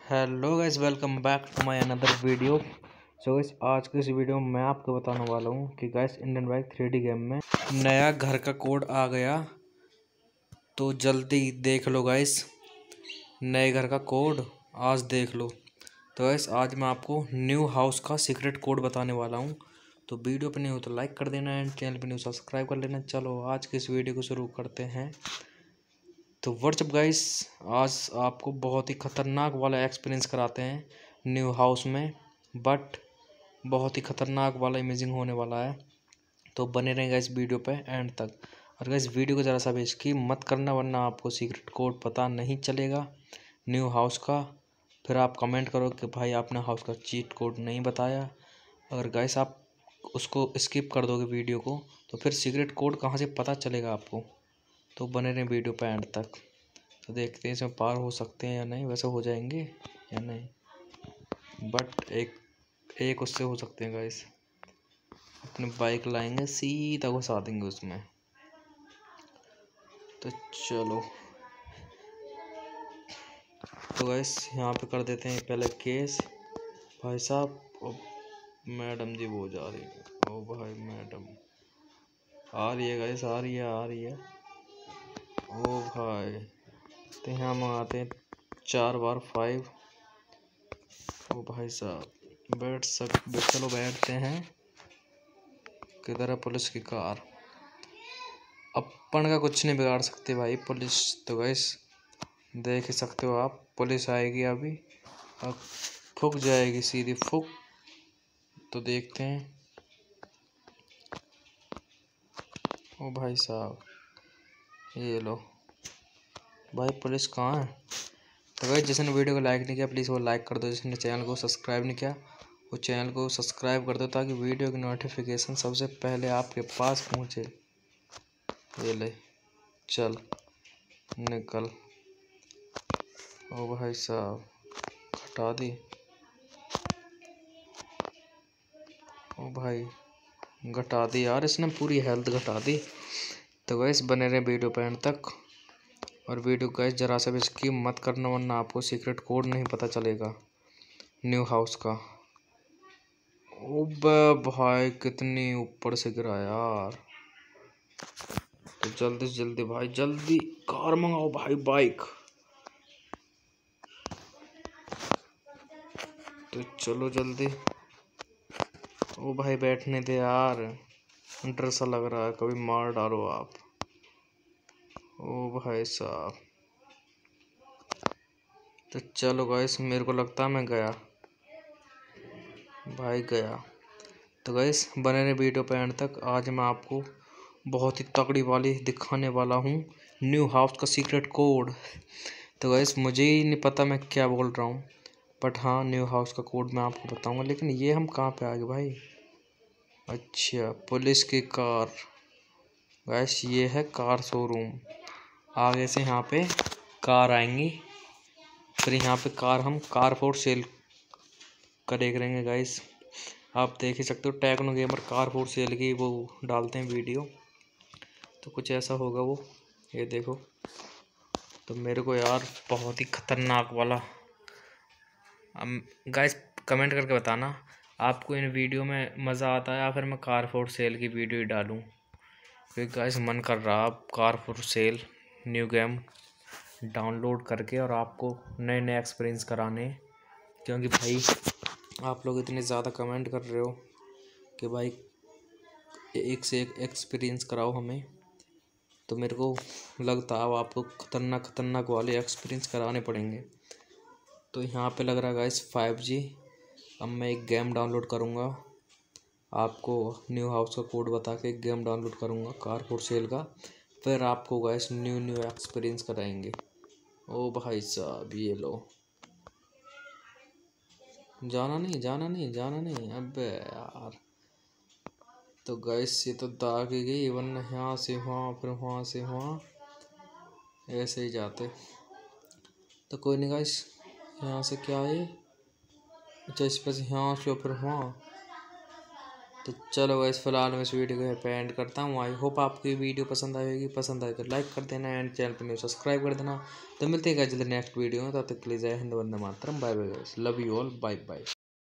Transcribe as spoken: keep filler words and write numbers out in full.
Hello guys, welcome back to my another video. So guys, आज के इस video में मैं आपको बताने वाला हूँ कि guys Indian bike three D game में नया घर का कोड आ गया। तो जल्दी देख लो गाइस, नए घर का कोड आज देख लो। तो गाइस आज मैं आपको न्यू हाउस का सीक्रेट कोड बताने वाला हूँ। तो वीडियो पे नहीं हो तो लाइक कर देना एंड चैनल पे नहीं हो सब्सक्राइब कर लेना। चलो आज के इस वीडियो को शुरू करते हैं। तो व्हाट्सअप गाइस, आज आपको बहुत ही ख़तरनाक वाला एक्सपीरियंस कराते हैं न्यू हाउस में, बट बहुत ही ख़तरनाक वाला इमेजिंग होने वाला है। तो बने रहेंगे इस वीडियो पे एंड तक। और गाइस वीडियो को ज़रा सा भी स्किप मत करना, वरना आपको सीक्रेट कोड पता नहीं चलेगा न्यू हाउस का। फिर आप कमेंट करो कि भाई आपने हाउस का चीट कोड नहीं बताया। अगर गाइस आप उसको स्किप कर दोगे वीडियो को, तो फिर सीक्रेट कोड कहाँ से पता चलेगा आपको। तो बने रहें वीडियो पे एंड तक। तो देखते हैं इसमें पार हो सकते हैं या नहीं। वैसे हो जाएंगे या नहीं, बट एक एक उससे हो सकते हैं गाइस। अपनी बाइक लाएंगे, सीधा घुसा देंगे उसमें। तो चलो, तो गाइस यहाँ पे कर देते हैं पहले केस। भाई साहब, ओ मैडम जी वो जा रही है। ओ भाई मैडम आ रही है गाइस, आ रही है आ रही है ओ भाई। तो यहाँ मंगाते हैं चार बार फाइव। ओ भाई साहब बैठ सक चलो बैठते हैं। किधर है पुलिस की कार? अपन का कुछ नहीं बिगाड़ सकते भाई पुलिस। तो गाइस देख ही सकते हो आप, पुलिस आएगी अभी, अब फूक जाएगी सीधी फूक। तो देखते हैं। ओ भाई साहब ये लो भाई, पुलिस कहाँ है? तो गाइस जिसने वीडियो को लाइक नहीं किया प्लीज़ वो लाइक कर दो। जिसने चैनल को सब्सक्राइब नहीं किया वो चैनल को सब्सक्राइब कर दो, ताकि वीडियो की नोटिफिकेशन सबसे पहले आपके पास पहुँचे। ये ले चल निकल। ओ भाई साहब घटा दी। ओ भाई घटा दी यार, इसने पूरी हेल्थ घटा दी। तो गाइस बने रहे वीडियो पे एंड तक। और वीडियो गाइस जरा सा भी स्किप मत करना, वरना आपको सीक्रेट कोड नहीं पता चलेगा न्यू हाउस का। ओ भाई कितनी ऊपर से गिरा यार। तो जल्दी से जल्दी भाई, जल्दी कार मंगाओ भाई, बाइक। तो चलो जल्दी। ओ भाई बैठने दे यार, डर सा लग रहा है, कभी मार डालो आप। ओ भाई साहब तो चलो गाइस, मेरे को लगता है मैं गया भाई गया। तो गाइस बने रहे वीडियो पे एंड तक। आज मैं आपको बहुत ही तगड़ी वाली दिखाने वाला हूँ न्यू हाउस का सीक्रेट कोड। तो गाइस मुझे ही नहीं पता मैं क्या बोल रहा हूँ, बट हाँ न्यू हाउस का कोड मैं आपको बताऊँगा। लेकिन ये हम कहाँ पे आ गए भाई? अच्छा पुलिस की कार। गाइस ये है कार शोरूम। आगे से यहाँ पे कार आएंगी, फिर यहाँ पे कार हम कार फॉर सेल करे करेंगे गाइस। आप देख ही सकते हो Techno Gamer car for sale की वो डालते हैं वीडियो, तो कुछ ऐसा होगा वो। ये देखो। तो मेरे को यार बहुत ही ख़तरनाक वाला, गाइस कमेंट करके बताना आपको इन वीडियो में मज़ा आता है या फिर मैं कार फॉर सेल की वीडियो ही डालूँ। क्योंकि गाइस मन कर रहा अब car for sale new game download करके और आपको नए नए एक्सपीरियंस कराने। क्योंकि भाई आप लोग इतने ज़्यादा कमेंट कर रहे हो कि भाई एक से एक एक्सपीरियंस कराओ हमें, तो मेरे को लगता है अब आपको खतरनाक खतरनाक वाले एक्सपीरियंस कराने पड़ेंगे। तो यहाँ पे लग रहा है गाइस फाइव जी। अब मैं एक गेम डाउनलोड करूँगा, आपको न्यू हाउस का कोड बता के एक गेम डाउनलोड करूँगा कार फॉर सेल का। फिर आपको गाइस न्यू न्यू एक्सपीरियंस कराएंगे। ओ भाई साहब ये लो, जाना नहीं जाना नहीं जाना नहीं, अबे यार। तो गाइस ये तो दाग ही गई, वरना यहाँ से वहाँ फिर वहाँ से वहाँ ऐसे ही जाते। तो कोई नहीं गाइस, यहाँ से क्या है? अच्छा इस पर से यहाँ से फिर वहाँ। तो चलो गाइस फिलहाल मैं इस वीडियो को यहाँ पे एंड करता हूँ। आई होप आपको ये वीडियो पसंद आएगी, पसंद आए तो लाइक कर देना एंड चैनल पर न्यू सब्सक्राइब कर देना। तो मिलते हैं गाइस जल्दी नेक्स्ट वीडियो में, तब तक के लिए जय हिंद, वंदे मातरम, bye bye guys, love you all, bye bye.